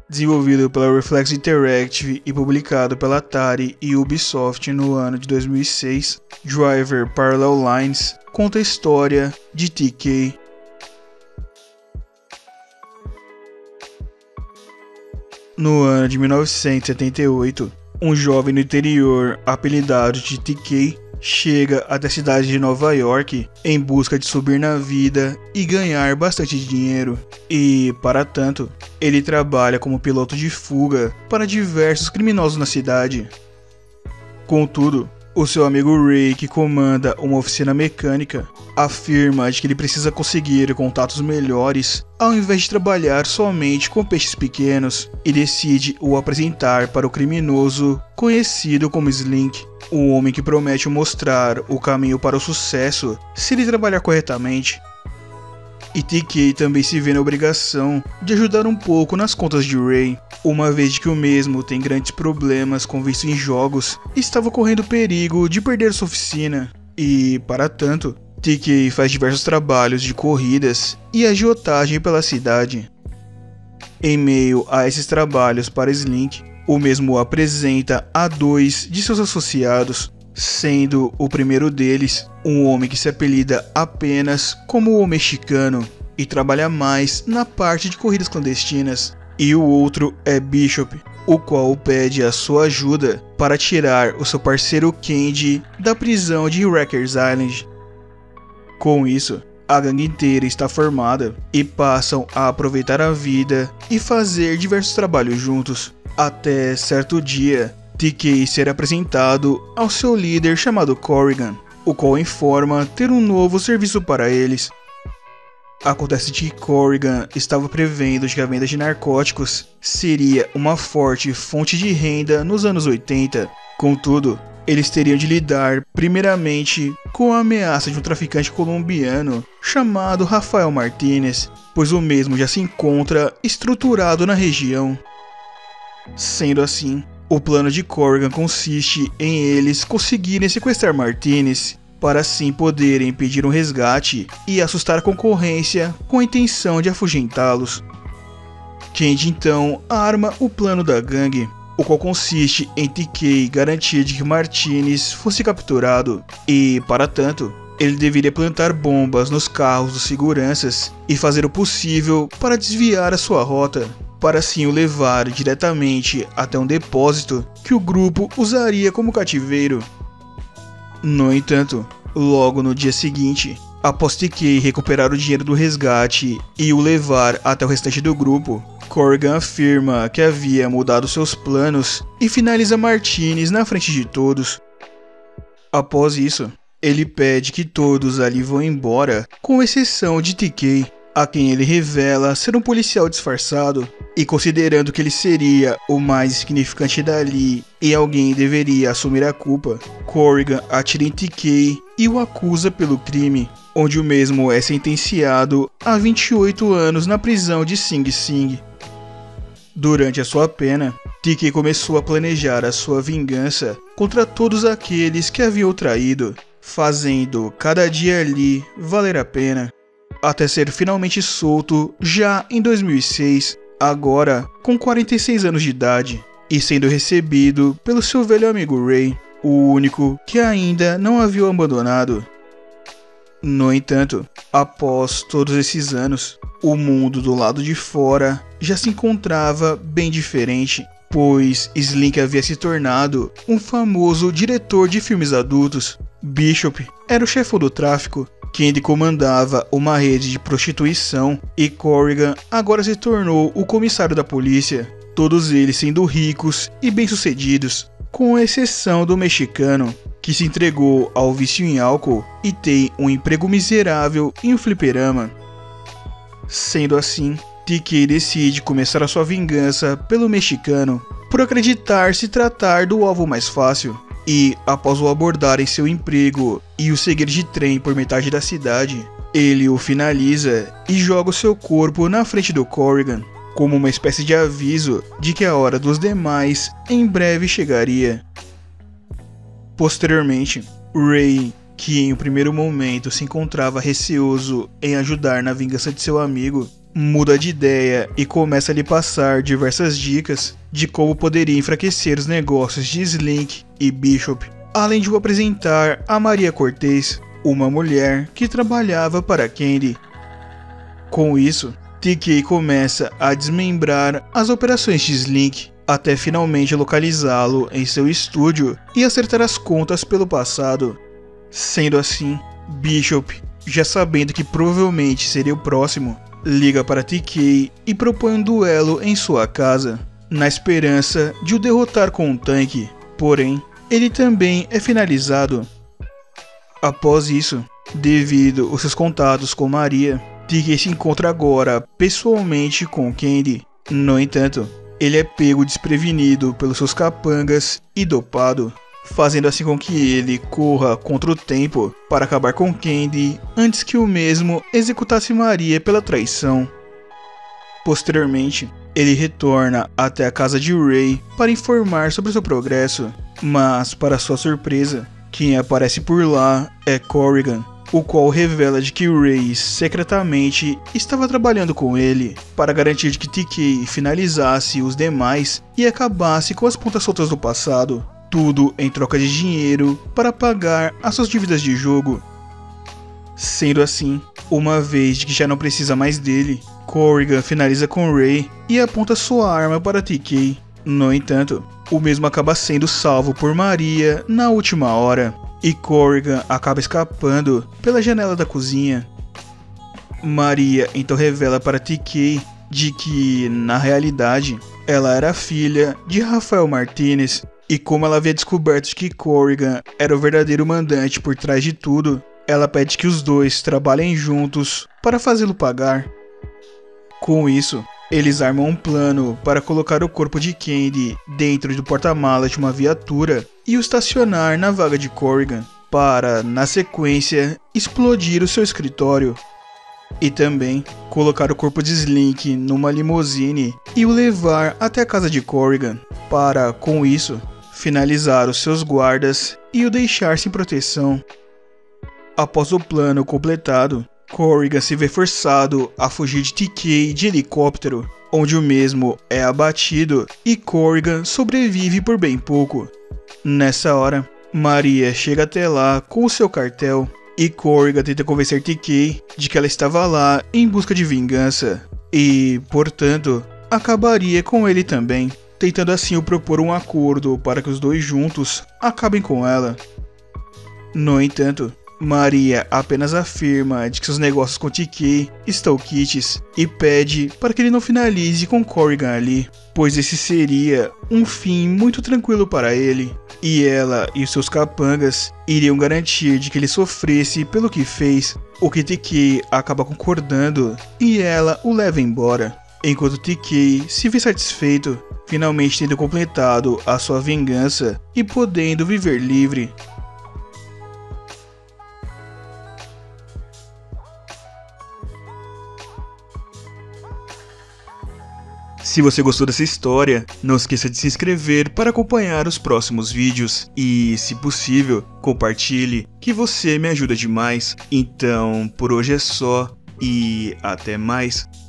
Desenvolvido pela Reflex Interactive e publicado pela Atari e Ubisoft no ano de 2006, Driver Parallel Lines conta a história de TK. No ano de 1978, um jovem do interior, apelidado de TK, chega até a cidade de Nova York em busca de subir na vida e ganhar bastante dinheiro. E, para tanto, ele trabalha como piloto de fuga para diversos criminosos na cidade. Contudo, o seu amigo Ray, que comanda uma oficina mecânica, afirma de que ele precisa conseguir contatos melhores ao invés de trabalhar somente com peixes pequenos, e decide o apresentar para o criminoso conhecido como Slink, o homem que promete mostrar o caminho para o sucesso se ele trabalhar corretamente. E TK também se vê na obrigação de ajudar um pouco nas contas de Ray, uma vez que o mesmo tem grandes problemas com vício em jogos e estava correndo perigo de perder sua oficina. E, para tanto, TK faz diversos trabalhos de corridas e agiotagem pela cidade. Em meio a esses trabalhos para Slink, o mesmo apresenta a 2 de seus associados, sendo o primeiro deles um homem que se apelida apenas como o Mexicano e trabalha mais na parte de corridas clandestinas, e o outro é Bishop, o qual pede a sua ajuda para tirar o seu parceiro Candy da prisão de Rikers Island. Com isso, a gangue inteira está formada e passam a aproveitar a vida e fazer diversos trabalhos juntos, até certo dia TK ser apresentado ao seu líder chamado Corrigan, o qual informa ter um novo serviço para eles. Acontece que Corrigan estava prevendo que a venda de narcóticos seria uma forte fonte de renda nos anos 80. Contudo, eles teriam de lidar primeiramente com a ameaça de um traficante colombiano chamado Rafael Martinez, pois o mesmo já se encontra estruturado na região. Sendo assim, o plano de Corrigan consiste em eles conseguirem sequestrar Martinez, para assim poderem pedir um resgate e assustar a concorrência com a intenção de afugentá-los. Candy então arma o plano da gangue, o qual consiste em TK garantir de que Martinez fosse capturado e, para tanto, ele deveria plantar bombas nos carros dos seguranças e fazer o possível para desviar a sua rota, para assim o levar diretamente até um depósito que o grupo usaria como cativeiro. No entanto, logo no dia seguinte, após TK recuperar o dinheiro do resgate e o levar até o restante do grupo, Corrigan afirma que havia mudado seus planos e finaliza Martinez na frente de todos. Após isso, ele pede que todos ali vão embora, com exceção de TK, a quem ele revela ser um policial disfarçado, e considerando que ele seria o mais significante dali e alguém deveria assumir a culpa, Corrigan atira em TK e o acusa pelo crime, onde o mesmo é sentenciado a 28 anos na prisão de Sing Sing. Durante a sua pena, TK começou a planejar a sua vingança contra todos aqueles que haviam o traído, fazendo cada dia ali valer a pena, até ser finalmente solto já em 2006, agora com 46 anos de idade, e sendo recebido pelo seu velho amigo Ray, o único que ainda não havia o abandonado. No entanto, após todos esses anos, o mundo do lado de fora já se encontrava bem diferente, pois Slink havia se tornado um famoso diretor de filmes adultos, Bishop era o chefão do tráfico, Candy comandava uma rede de prostituição e Corrigan agora se tornou o comissário da polícia, todos eles sendo ricos e bem-sucedidos, com exceção do Mexicano, que se entregou ao vício em álcool e tem um emprego miserável em um fliperama. Sendo assim, TK decide começar a sua vingança pelo Mexicano, por acreditar se tratar do alvo mais fácil. E, após o abordar em seu emprego e o seguir de trem por metade da cidade, ele o finaliza e joga o seu corpo na frente do Corrigan, como uma espécie de aviso de que a hora dos demais em breve chegaria. Posteriormente, Ray, que em um primeiro momento se encontrava receoso em ajudar na vingança de seu amigo, muda de ideia e começa a lhe passar diversas dicas de como poderia enfraquecer os negócios de Slink e Bishop, além de o apresentar a Maria Cortez, uma mulher que trabalhava para Candy. Com isso, TK começa a desmembrar as operações de Slink até finalmente localizá-lo em seu estúdio e acertar as contas pelo passado. Sendo assim, Bishop, já sabendo que provavelmente seria o próximo, liga para TK e propõe um duelo em sua casa, na esperança de o derrotar com um tanque, porém, ele também é finalizado. Após isso, devido aos seus contatos com Maria, TK se encontra agora pessoalmente com Candy. No entanto, ele é pego desprevenido pelos seus capangas e dopado, fazendo assim com que ele corra contra o tempo para acabar com Candy antes que o mesmo executasse Maria pela traição. Posteriormente, ele retorna até a casa de Ray para informar sobre seu progresso, mas para sua surpresa, quem aparece por lá é Corrigan, o qual revela de que Ray secretamente estava trabalhando com ele para garantir que TK finalizasse os demais e acabasse com as pontas soltas do passado, tudo em troca de dinheiro para pagar as suas dívidas de jogo. Sendo assim, uma vez que já não precisa mais dele, Corrigan finaliza com Ray e aponta sua arma para TK. No entanto, o mesmo acaba sendo salvo por Maria na última hora, e Corrigan acaba escapando pela janela da cozinha. Maria então revela para TK de que, na realidade, ela era filha de Rafael Martinez, e como ela havia descoberto que Corrigan era o verdadeiro mandante por trás de tudo, ela pede que os dois trabalhem juntos para fazê-lo pagar. Com isso, eles armam um plano para colocar o corpo de Candy dentro do porta-malas de uma viatura e o estacionar na vaga de Corrigan, para, na sequência, explodir o seu escritório. E também colocar o corpo de Slink numa limusine e o levar até a casa de Corrigan, para, com isso, finalizar os seus guardas e o deixar sem proteção. Após o plano completado, Corrigan se vê forçado a fugir de TK de helicóptero, onde o mesmo é abatido e Corrigan sobrevive por bem pouco. Nessa hora, Maria chega até lá com o seu cartel e Corrigan tenta convencer TK de que ela estava lá em busca de vingança e, portanto, acabaria com ele também, tentando assim o propor um acordo para que os dois juntos acabem com ela. No entanto, Maria apenas afirma de que seus negócios com TK estão quites e pede para que ele não finalize com Corrigan ali, pois esse seria um fim muito tranquilo para ele, e ela e os seus capangas iriam garantir de que ele sofresse pelo que fez, o que TK acaba concordando e ela o leva embora, enquanto TK se vê satisfeito, finalmente tendo completado a sua vingança e podendo viver livre. Se você gostou dessa história, não esqueça de se inscrever para acompanhar os próximos vídeos e, se possível, compartilhe, que você me ajuda demais. Então, por hoje é só e até mais.